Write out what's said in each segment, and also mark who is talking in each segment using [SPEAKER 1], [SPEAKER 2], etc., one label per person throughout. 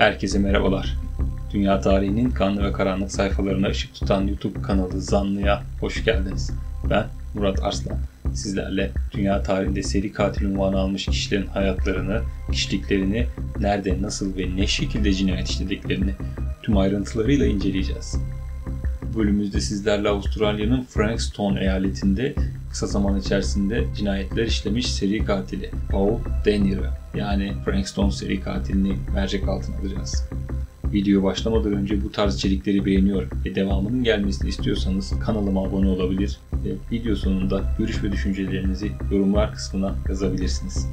[SPEAKER 1] Herkese merhabalar. Dünya tarihinin kanlı ve karanlık sayfalarına ışık tutan YouTube kanalı Zanlı'ya hoş geldiniz. Ben Murat Arslan. Sizlerle dünya tarihinde seri katil unvanı almış kişilerin hayatlarını, kişiliklerini, nerede, nasıl ve ne şekilde cinayet işlediklerini tüm ayrıntılarıyla inceleyeceğiz. Bu bölümümüzde sizlerle Avustralya'nın Frankston eyaletinde kısa zaman içerisinde cinayetler işlemiş seri katili Paul Denier'ı yani Frankston seri katilini mercek altına alacağız. Videoya başlamadan önce bu tarz içerikleri beğeniyor ve devamının gelmesini istiyorsanız kanalıma abone olabilir ve video sonunda görüş ve düşüncelerinizi yorumlar kısmına yazabilirsiniz.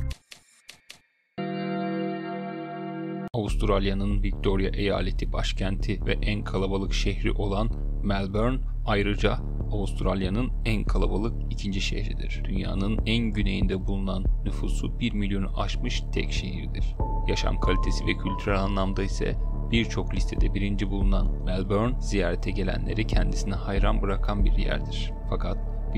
[SPEAKER 1] Avustralya'nın Victoria eyaleti başkenti ve en kalabalık şehri olan Melbourne ayrıca Avustralya'nın en kalabalık ikinci şehridir. Dünyanın en güneyinde bulunan nüfusu 1 milyonu aşmış tek şehirdir. Yaşam kalitesi ve kültürel anlamda ise birçok listede birinci bulunan Melbourne ziyarete gelenleri kendisine hayran bırakan bir yerdir. Fakat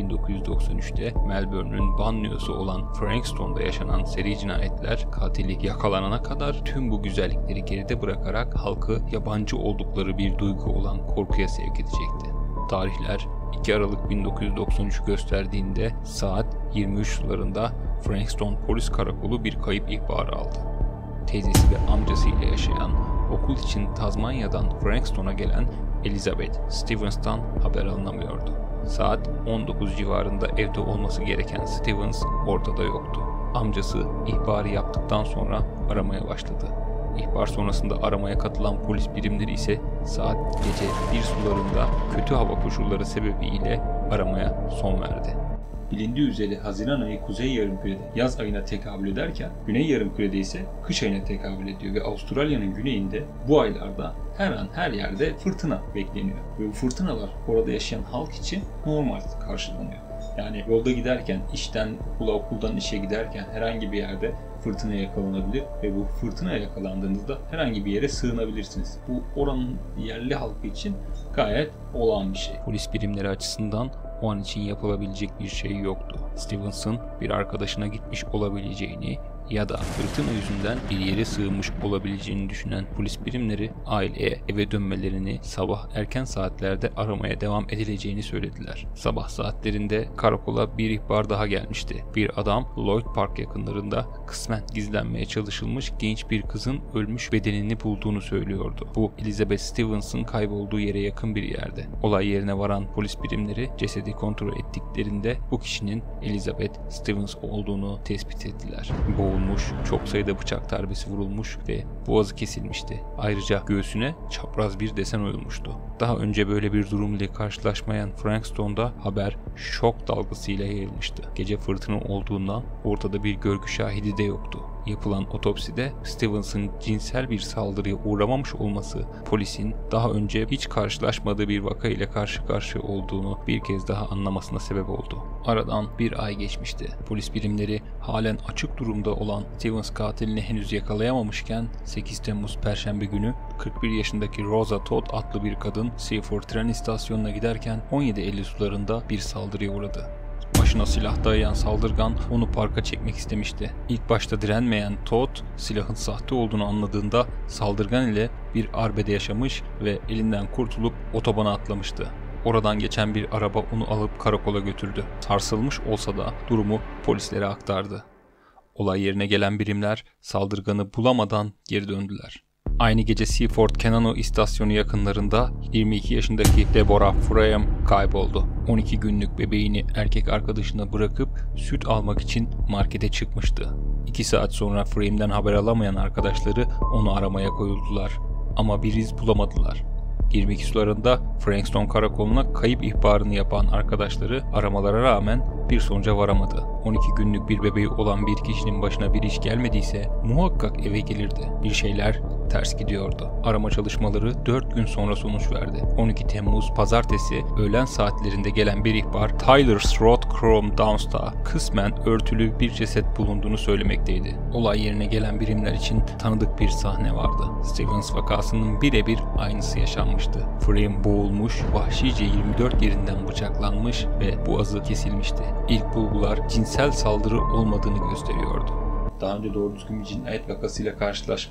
[SPEAKER 1] 1993'te Melbourne'ün banliyosu olan Frankston'da yaşanan seri cinayetler katili yakalanana kadar tüm bu güzellikleri geride bırakarak halkı yabancı oldukları bir duygu olan korkuya sevk edecekti. Tarihler 2 Aralık 1993 gösterdiğinde saat 23 sularında Frankston Polis Karakolu bir kayıp ihbarı aldı. Teyzesi ve amcası ile yaşayan, okul için Tazmanya'dan Frankston'a gelen Elizabeth Stevens'tan haber alınamıyordu. Saat 19 civarında evde olması gereken Stevens ortada yoktu. Amcası ihbarı yaptıktan sonra aramaya başladı. İhbar sonrasında aramaya katılan polis birimleri ise saat gece 1 sularında kötü hava koşulları sebebiyle aramaya son verdi. Bilindiği üzere Haziran ayı Kuzey Yarımküre'de yaz ayına tekabül ederken Güney Yarımküre'de ise kış ayına tekabül ediyor ve Avustralya'nın güneyinde bu aylarda her an her yerde fırtına bekleniyor ve bu fırtınalar orada yaşayan halk için normal karşılanıyor. Yani yolda giderken, işten okula, okuldan işe giderken herhangi bir yerde fırtınaya yakalanabilir ve bu fırtınaya yakalandığınızda herhangi bir yere sığınabilirsiniz. Bu oranın yerli halkı için gayet olağan bir şey. Polis birimleri açısından o an için yapılabilecek bir şey yoktu. Stevens'ın bir arkadaşına gitmiş olabileceğini ya da fırtına yüzünden bir yere sığınmış olabileceğini düşünen polis birimleri aileye eve dönmelerini sabah erken saatlerde aramaya devam edileceğini söylediler. Sabah saatlerinde karakola bir ihbar daha gelmişti. Bir adam Lloyd Park yakınlarında kısmen gizlenmeye çalışılmış genç bir kızın ölmüş bedenini bulduğunu söylüyordu. Bu Elizabeth Stevens'ın kaybolduğu yere yakın bir yerde. Olay yerine varan polis birimleri cesedi kontrol ettiklerinde bu kişinin Elizabeth Stevens olduğunu tespit ettiler. Boğulmuş, çok sayıda bıçak darbesi vurulmuş ve boğazı kesilmişti. Ayrıca göğsüne çapraz bir desen oyulmuştu. Daha önce böyle bir durum ile karşılaşmayan Frankston'da haber şok dalgasıyla yayılmıştı. Gece fırtına olduğundan ortada bir görgü şahidi de yoktu. Yapılan otopside Stevens'ın cinsel bir saldırıya uğramamış olması polisin daha önce hiç karşılaşmadığı bir vaka ile karşı karşıya olduğunu bir kez daha anlamasına sebep oldu. Aradan bir ay geçmişti. Polis birimleri halen açık durumda olan Stevens katilini henüz yakalayamamışken 8 Temmuz Perşembe günü 41 yaşındaki Rosa Todd adlı bir kadın Seaford tren istasyonuna giderken 17.50 sularında bir saldırıya uğradı. Başına silah dayayan saldırgan onu parka çekmek istemişti. İlk başta direnmeyen Todd silahın sahte olduğunu anladığında saldırgan ile bir arbede yaşamış ve elinden kurtulup otobana atlamıştı. Oradan geçen bir araba onu alıp karakola götürdü. Sarsılmış olsa da durumu polislere aktardı. Olay yerine gelen birimler saldırganı bulamadan geri döndüler. Aynı gece Seaford Kenano istasyonu yakınlarında 22 yaşındaki Deborah Frame kayboldu. 12 günlük bebeğini erkek arkadaşına bırakıp süt almak için markete çıkmıştı. 2 saat sonra Frame'den haber alamayan arkadaşları onu aramaya koyuldular ama bir iz bulamadılar. 22 sularında Frankston karakoluna kayıp ihbarını yapan arkadaşları aramalara rağmen bir sonuca varamadı. 12 günlük bir bebeği olan bir kişinin başına bir iş gelmediyse muhakkak eve gelirdi. Bir şeyler ters gidiyordu. Arama çalışmaları 4 gün sonra sonuç verdi. 12 Temmuz Pazartesi öğlen saatlerinde gelen bir ihbar Tyler's Road Chrome Downs'ta kısmen örtülü bir ceset bulunduğunu söylemekteydi. Olay yerine gelen birimler için tanıdık bir sahne vardı. Stevens vakasının birebir aynısı yaşanmıştı. Frame boğulmuş, vahşice 24 yerinden bıçaklanmış ve boğazı kesilmişti. İlk bulgular cinsel saldırı olmadığını gösteriyordu. Daha önce doğru düzgün bir cinayet vakasıyla karşılaşmayan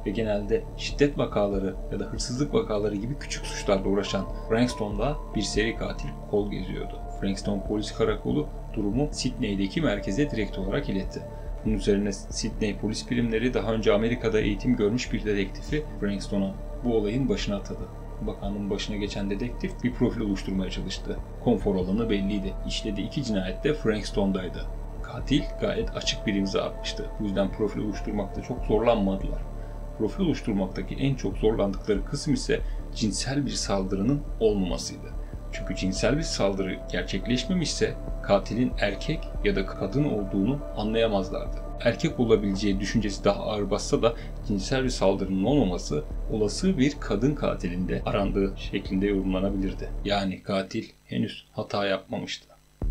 [SPEAKER 1] ve genelde şiddet vakaları ya da hırsızlık vakaları gibi küçük suçlarla uğraşan Frankston'da bir seri katil kol geziyordu. Frankston Polis Karakolu durumu Sydney'deki merkeze direkt olarak iletti. Bunun üzerine Sydney polis birimleri daha önce Amerika'da eğitim görmüş bir dedektifi Frankston'a bu olayın başına atadı. Bakanlığın başına geçen dedektif bir profil oluşturmaya çalıştı. Konfor alanı belliydi. İşlediği 2 cinayet de Frankston'daydı. Katil gayet açık bir imza atmıştı. Bu yüzden profil oluşturmakta çok zorlanmadılar. Profil oluşturmaktaki en çok zorlandıkları kısım ise cinsel bir saldırının olmamasıydı. Çünkü cinsel bir saldırı gerçekleşmemişse katilin erkek ya da kadın olduğunu anlayamazlardı. Erkek olabileceği düşüncesi daha ağır bassa da cinsel bir saldırının olmaması olası bir kadın katilinde arandığı şeklinde yorumlanabilirdi. Yani katil henüz hata yapmamıştı.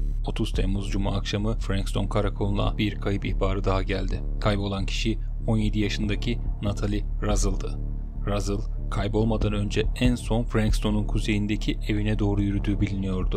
[SPEAKER 1] 30 Temmuz Cuma akşamı Frankston Karakolu'na bir kayıp ihbarı daha geldi. Kaybolan kişi 17 yaşındaki Natalie Russell'dı. Russell, kaybolmadan önce en son Frankston'un kuzeyindeki evine doğru yürüdüğü biliniyordu.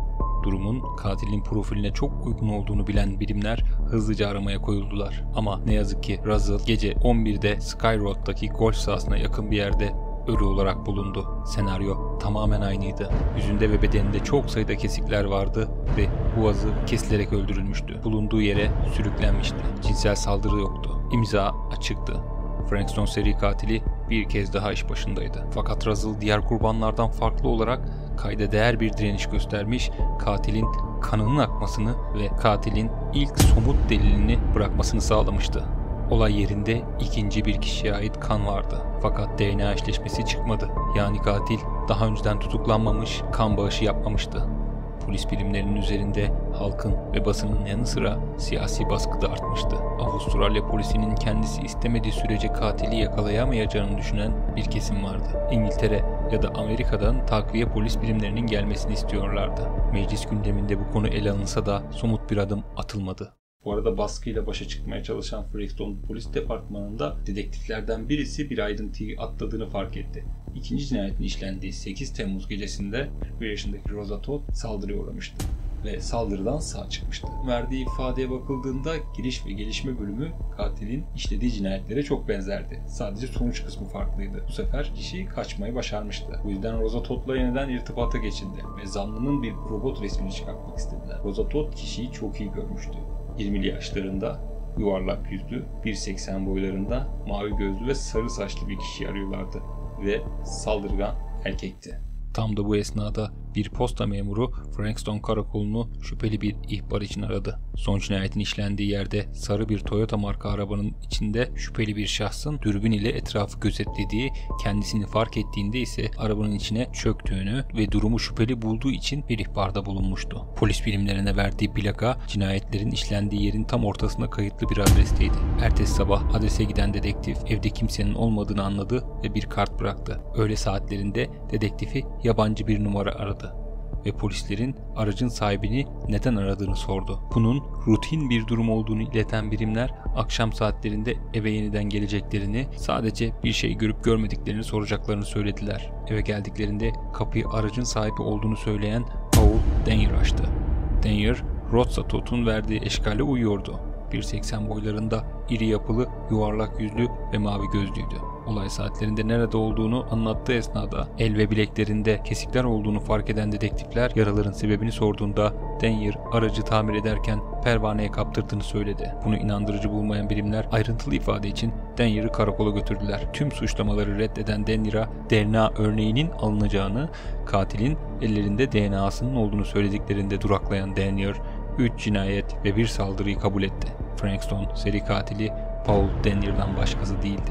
[SPEAKER 1] Durumun katilin profiline çok uygun olduğunu bilen birimler hızlıca aramaya koyuldular. Ama ne yazık ki Russell gece 11'de Sky Road'daki golf sahasına yakın bir yerde ölü olarak bulundu. Senaryo tamamen aynıydı. Yüzünde ve bedeninde çok sayıda kesikler vardı ve boğazı kesilerek öldürülmüştü. Bulunduğu yere sürüklenmişti. Cinsel saldırı yoktu. İmza açıktı. Frankston seri katili bir kez daha iş başındaydı. Fakat Russell diğer kurbanlardan farklı olarak kayda değer bir direniş göstermiş, katilin kanının akmasını ve katilin ilk somut delilini bırakmasını sağlamıştı. Olay yerinde ikinci bir kişiye ait kan vardı. Fakat DNA eşleşmesi çıkmadı. Yani katil daha önceden tutuklanmamış, kan bağışı yapmamıştı. Polis birimlerinin üzerinde halkın ve basının yanı sıra siyasi baskı da artmıştı. Avustralya polisinin kendisi istemediği sürece katili yakalayamayacağını düşünen bir kesim vardı. İngiltere ya da Amerika'dan takviye polis birimlerinin gelmesini istiyorlardı. Meclis gündeminde bu konu ele alınsa da somut bir adım atılmadı. Bu arada baskıyla başa çıkmaya çalışan Frankston Polis Departmanı'nda dedektiflerden birisi bir ayrıntıyı atladığını fark etti. İkinci cinayetin işlendiği 8 Temmuz gecesinde 41 yaşındaki Rosa Todd saldırıya uğramıştı ve saldırıdan sağ çıkmıştı. Verdiği ifadeye bakıldığında giriş ve gelişme bölümü katilin işlediği cinayetlere çok benzerdi. Sadece sonuç kısmı farklıydı. Bu sefer kişi kaçmayı başarmıştı. Bu yüzden Rosa Todd'la yeniden irtibata geçildi ve zanlının bir robot resmini çıkartmak istediler. Rosa Todd kişiyi çok iyi görmüştü. 20'li yaşlarında, yuvarlak yüzlü, 1.80 boylarında, mavi gözlü ve sarı saçlı bir kişi arıyorlardı ve saldırgan erkekti. Tam da bu esnada bir posta memuru Frankston Karakolu'nu şüpheli bir ihbar için aradı. Son cinayetin işlendiği yerde sarı bir Toyota marka arabanın içinde şüpheli bir şahsın dürbün ile etrafı gözetlediği, kendisini fark ettiğinde ise arabanın içine çöktüğünü ve durumu şüpheli bulduğu için bir ihbarda bulunmuştu. Polis birimlerine verdiği plaka cinayetlerin işlendiği yerin tam ortasına kayıtlı bir adresteydi. Ertesi sabah adrese giden dedektif evde kimsenin olmadığını anladı ve bir kart bıraktı. Öğle saatlerinde dedektifi yabancı bir numara aradı ve polislerin aracın sahibini neden aradığını sordu. Bunun rutin bir durum olduğunu ileten birimler akşam saatlerinde eve yeniden geleceklerini, sadece bir şey görüp görmediklerini soracaklarını söylediler. Eve geldiklerinde kapıyı aracın sahibi olduğunu söyleyen Paul Denyer açtı. Denyer, Rosa Todd'un verdiği eşkale uyuyordu. 1.80 boylarında, iri yapılı, yuvarlak yüzlü ve mavi gözlüydü. Olay saatlerinde nerede olduğunu anlattığı esnada el ve bileklerinde kesikler olduğunu fark eden dedektifler yaraların sebebini sorduğunda Denyer aracı tamir ederken pervaneye kaptırdığını söyledi. Bunu inandırıcı bulmayan birimler ayrıntılı ifade için Denyer'ı karakola götürdüler. Tüm suçlamaları reddeden Denyer'a DNA örneğinin alınacağını, katilin ellerinde DNA'sının olduğunu söylediklerinde duraklayan Denyer 3 cinayet ve 1 saldırıyı kabul etti. Frankston seri katili Paul Denyer'dan başkası değildi.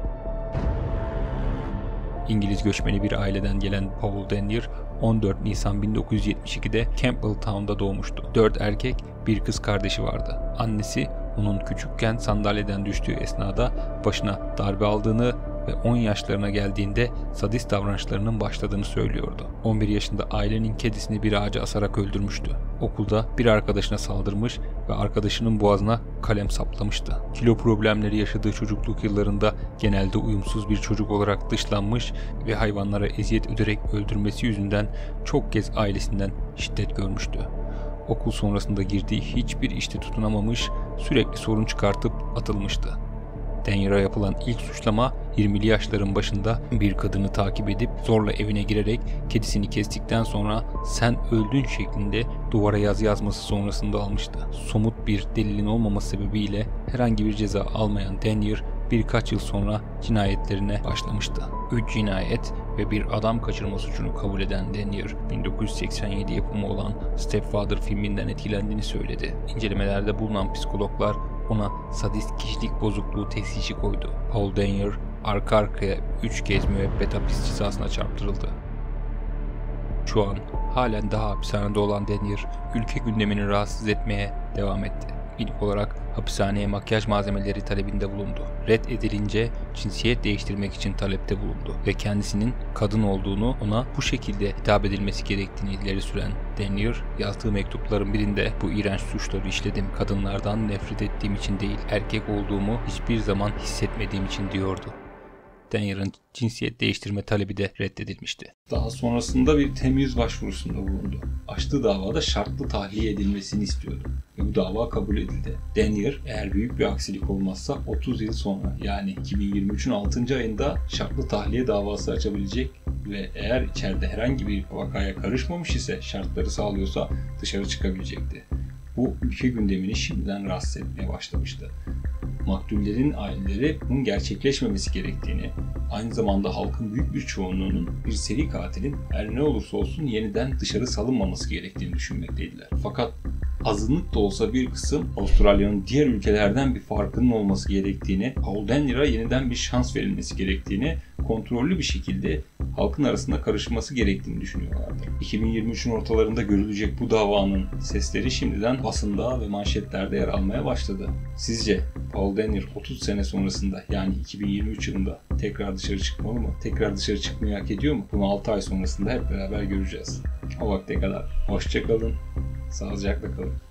[SPEAKER 1] İngiliz göçmeni bir aileden gelen Paul Denyer 14 Nisan 1972'de Campbelltown'da doğmuştu. 4 erkek, bir kız kardeşi vardı. Annesi onun küçükken sandalyeden düştüğü esnada başına darbe aldığını ve 10 yaşlarına geldiğinde sadist davranışlarının başladığını söylüyordu. 11 yaşında ailenin kedisini bir ağaca asarak öldürmüştü. Okulda bir arkadaşına saldırmış ve arkadaşının boğazına kalem saplamıştı. Kilo problemleri yaşadığı çocukluk yıllarında genelde uyumsuz bir çocuk olarak dışlanmış ve hayvanlara eziyet ederek öldürmesi yüzünden çok kez ailesinden şiddet görmüştü. Okul sonrasında girdiği hiçbir işte tutunamamış, sürekli sorun çıkartıp atılmıştı. Denier'a yapılan ilk suçlama 20'li yaşların başında bir kadını takip edip zorla evine girerek kedisini kestikten sonra "sen öldün" şeklinde duvara yazı yazması sonrasında almıştı. Somut bir delilin olmaması sebebiyle herhangi bir ceza almayan Denier birkaç yıl sonra cinayetlerine başlamıştı. 3 cinayet ve bir adam kaçırma suçunu kabul eden Denier, 1987 yapımı olan Stepfather filminden etkilendiğini söyledi. İncelemelerde bulunan psikologlar ona sadist kişilik bozukluğu teşhisi koydu. Paul Denier arka arkaya 3 kez müebbet hapis cezasına çarptırıldı. Şu an halen daha hapishanede olan Denier, ülke gündemini rahatsız etmeye devam etti. İlk olarak hapishaneye makyaj malzemeleri talebinde bulundu. Reddedilince cinsiyet değiştirmek için talepte bulundu ve kendisinin kadın olduğunu, ona bu şekilde hitap edilmesi gerektiğini ileri süren Denier, yazdığı mektupların birinde "bu iğrenç suçları işledim, kadınlardan nefret ettiğim için değil, erkek olduğumu hiçbir zaman hissetmediğim için" diyordu. Denier'ın cinsiyet değiştirme talebi de reddedilmişti. Daha sonrasında bir temyiz başvurusunda bulundu. Açtığı davada şartlı tahliye edilmesini istiyordu ve bu dava kabul edildi. Denier, eğer büyük bir aksilik olmazsa 30 yıl sonra, yani 2023'ün 6. ayında şartlı tahliye davası açabilecek ve eğer içeride herhangi bir vakaya karışmamış ise, şartları sağlıyorsa dışarı çıkabilecekti. Bu ülke gündemini şimdiden rahatsız etmeye başlamıştı. Maktullerin aileleri bunun gerçekleşmemesi gerektiğini, aynı zamanda halkın büyük bir çoğunluğunun bir seri katilin her ne olursa olsun yeniden dışarı salınmaması gerektiğini düşünmekteydiler. Fakat azınlık da olsa bir kısım, Avustralya'nın diğer ülkelerden bir farkının olması gerektiğini, Paul Denier'a yeniden bir şans verilmesi gerektiğini, kontrollü bir şekilde halkın arasında karışması gerektiğini düşünüyorlardı. 2023'ün ortalarında görülecek bu davanın sesleri şimdiden basında ve manşetlerde yer almaya başladı. Sizce Paul Denier 30 sene sonrasında, yani 2023 yılında tekrar dışarı çıkmalı mı? Tekrar dışarı çıkmayı hak ediyor mu? Bunu 6 ay sonrasında hep beraber göreceğiz. O vakte kadar hoşça kalın, sağlıcakla kalın.